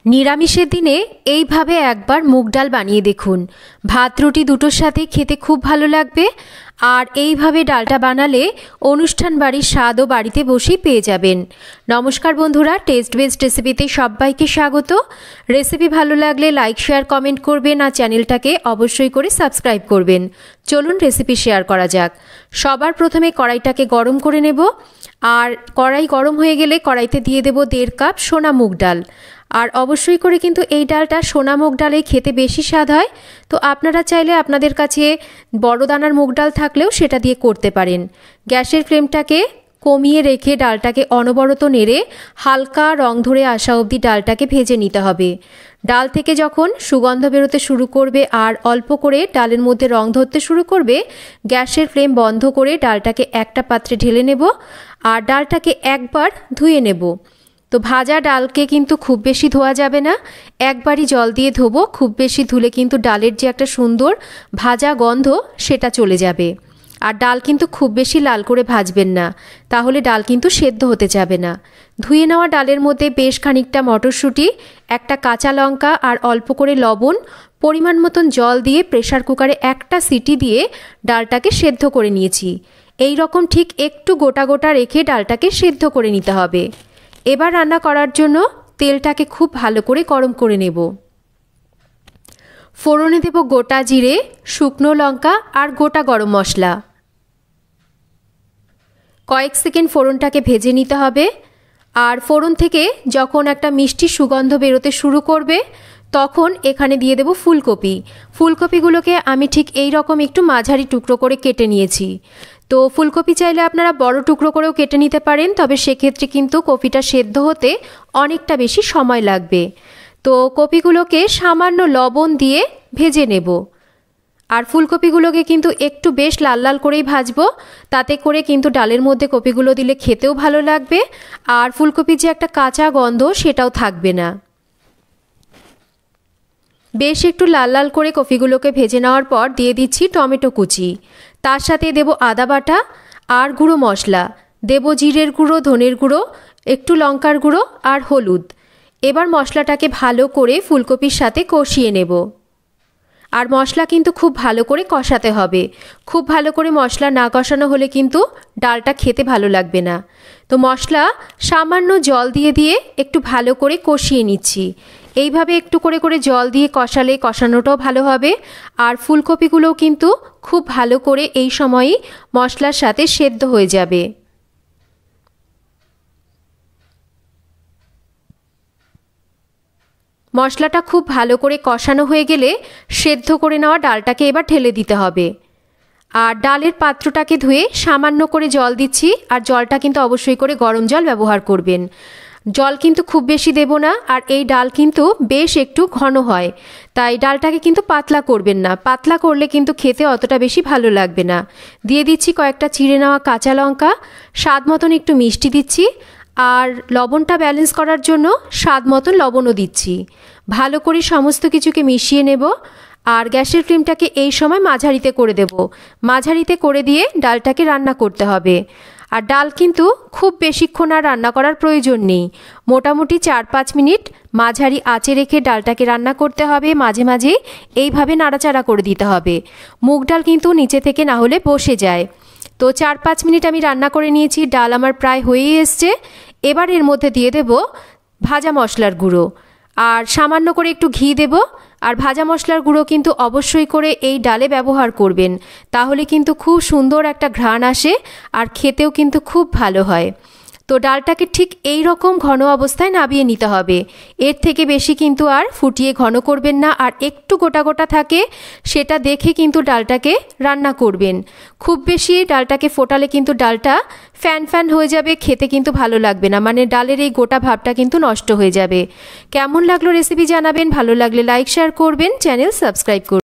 নিরামিষের দিনে এইভাবে একবার মুগ ডাল বানিয়ে দেখুন। ভাত রুটি দুটোর সাথে খেতে খুব ভালো লাগবে। আর এইভাবে ডালটা বানালে অনুষ্ঠান বাড়ির স্বাদও বাড়িতে বসেই পেয়ে যাবেন। নমস্কার বন্ধুরা, টেস্ট বেস্ট রেসিপিতে সবাইকে স্বাগত। রেসিপি ভালো লাগলে লাইক শেয়ার কমেন্ট করবেন আর চ্যানেলটাকে অবশ্যই করে সাবস্ক্রাইব করবেন। চলুন রেসিপি শেয়ার করা যাক। সবার প্রথমে কড়াইটাকে গরম করে নেব। আর কড়াই গরম হয়ে গেলে কড়াইতে দিয়ে দেব 1.5 কাপ সোনা মুগ ডাল। আর অবশ্যই করে কিন্তু এই ডালটা সোনা মুগ ডালে খেতে বেশি স্বাদ হয়। তো আপনারা চাইলে আপনাদের কাছে বড় দানার মুগ ডাল থাকলেও সেটা দিয়ে করতে পারেন। গ্যাসের ফ্লেমটাকে কমিয়ে রেখে ডালটাকে অনবরত নেড়ে হালকা রং ধরে আসা অবধি ডালটাকে ভেজে নিতে হবে। ডাল থেকে যখন সুগন্ধ বেরোতে শুরু করবে আর অল্প করে ডালের মধ্যে রং ধরতে শুরু করবে, গ্যাসের ফ্লেম বন্ধ করে ডালটাকে একটা পাত্রে ঢেলে নেব আর ডালটাকে একবার ধুয়ে নেব। তো ভাজা ডালকে কিন্তু খুব বেশি ধোয়া যাবে না, একবারই জল দিয়ে ধোবো। খুব বেশি ধুলে কিন্তু ডালের যে একটা সুন্দর ভাজা গন্ধ সেটা চলে যাবে। আর ডাল কিন্তু খুব বেশি লাল করে ভাজবেন না, তাহলে ডাল কিন্তু সেদ্ধ হতে যাবে না। ধুয়ে নেওয়া ডালের মধ্যে বেশ খানিকটা মটরশুঁটি, একটা কাঁচা লঙ্কা আর অল্প করে লবণ, পরিমাণ মতন জল দিয়ে প্রেসার কুকারে একটা সিটি দিয়ে ডালটাকে সেদ্ধ করে নিয়েছি। এই রকম ঠিক একটু গোটা গোটা রেখে ডালটাকে সেদ্ধ করে নিতে হবে। এবার রান্না করার জন্য তেলটাকে খুব ভালো করে গরম করে নেব। ফোড়নে দেব গোটা জিরে, শুকনো লঙ্কা আর গোটা গরম মশলা। কয়েক সেকেন্ড ফোড়নটাকে ভেজে নিতে হবে। আর ফোড়ন থেকে যখন একটা মিষ্টি সুগন্ধ বেরোতে শুরু করবে, তখন এখানে দিয়ে দেব ফুলকপি। ফুলকপিগুলোকে আমি ঠিক এই রকম একটু মাঝারি টুকরো করে কেটে নিয়েছি। তো ফুলকপি চাইলে আপনারা বড় টুকরো করেও কেটে নিতে পারেন, তবে সেক্ষেত্রে কিন্তু কপিটা সেদ্ধ হতে অনেকটা বেশি সময় লাগবে। তো কপিগুলোকে সামান্য লবণ দিয়ে ভেজে নেব। আর ফুলকপিগুলোকে কিন্তু একটু বেশ লাল লাল করেই ভাজবো, তাতে করে কিন্তু ডালের মধ্যে কপিগুলো দিলে খেতেও ভালো লাগবে আর ফুলকপির যে একটা কাঁচা গন্ধ সেটাও থাকবে না। বেশ একটু লাল লাল করে কপিগুলোকে ভেজে নেওয়ার পর দিয়ে দিচ্ছি টমেটো কুচি। তার সাথে দেব আদা বাটা আর গুঁড়ো মশলা, দেব জিরের গুঁড়ো, ধনের গুঁড়ো, একটু লঙ্কার গুঁড়ো আর হলুদ। এবার মশলাটাকে ভালো করে ফুলকপির সাথে কষিয়ে নেব। আর মশলা কিন্তু খুব ভালো করে কষাতে হবে। খুব ভালো করে মশলা না কষানো হলে কিন্তু ডালটা খেতে ভালো লাগবে না। তো মশলা সামান্য জল দিয়ে দিয়ে একটু ভালো করে কষিয়ে নিচ্ছি। এইভাবে একটু করে করে জল দিয়ে কষালে কষানোটাও ভালো হবে আর ফুলকপিগুলোও কিন্তু খুব ভালো করে এই সময়ই মশলার সাথে সেদ্ধ হয়ে যাবে। মশলাটা খুব ভালো করে কষানো হয়ে গেলে সেদ্ধ করে নেওয়া ডালটাকে এবার ঢেলে দিতে হবে। আর ডালের পাত্রটাকে ধুয়ে সামান্য করে জল দিচ্ছি। আর জলটা কিন্তু অবশ্যই করে গরম জল ব্যবহার করবেন। জল কিন্তু খুব বেশি দেব না। আর এই ডাল কিন্তু বেশ একটু ঘন হয়, তাই ডালটাকে কিন্তু পাতলা করবেন না। পাতলা করলে কিন্তু খেতে অতটা বেশি ভালো লাগবে না। দিয়ে দিচ্ছি কয়েকটা চিড়ে নেওয়া কাঁচা লঙ্কা, স্বাদ মতন একটু মিষ্টি দিচ্ছি আর লবণটা ব্যালেন্স করার জন্য স্বাদ মতন লবণও দিচ্ছি। ভালো করে সমস্ত কিছুকে মিশিয়ে নেব। আর গ্যাসের ফ্লেমটাকে এই সময় মাঝারিতে করে দেব। মাঝারিতে করে দিয়ে ডালটাকে রান্না করতে হবে। আর ডাল কিন্তু খুব বেশিক্ষণ আর রান্না করার প্রয়োজন নেই। মোটামুটি 4-5 মিনিট মাঝারি আঁচে রেখে ডালটাকে রান্না করতে হবে। মাঝে মাঝে এইভাবে নাড়াচাড়া করে দিতে হবে। মুগ ডাল কিন্তু নিচে থেকে না হলে বসে যায়। তো 4-5 মিনিট আমি রান্না করে নিয়েছি। ডাল আমার প্রায় হয়েই এসছে। এবার এর মধ্যে দিয়ে দেব ভাজা মশলার গুঁড়ো আর সামান্য করে একটু ঘি দেব। আর ভাজা মশলার গুঁড়ো কিন্তু অবশ্যই করে এই ডালে ব্যবহার করবেন, তাহলে কিন্তু খুব সুন্দর একটা ঘ্রাণ আসে আর খেতেও কিন্তু খুব ভালো হয়। তো ডালটাকে ঠিক এই রকম ঘন অবস্থায় নামিয়ে নিতে হবে। এর থেকে বেশি কিন্তু আর ফুটিয়ে ঘন করবেন না। আর একটু গোটা গোটা থাকে সেটা দেখে কিন্তু ডালটাকে রান্না করবেন। খুব বেশি ডালটাকে ফোটালে কিন্তু ডালটা ফ্যান ফ্যান হয়ে যাবে, খেতে কিন্তু ভালো লাগবে না। মানে ডালের এই গোটা ভাবটা কিন্তু নষ্ট হয়ে যাবে। কেমন লাগলো রেসিপি জানাবেন। ভালো লাগলে লাইক শেয়ার করবেন, চ্যানেল সাবস্ক্রাইব করবেন।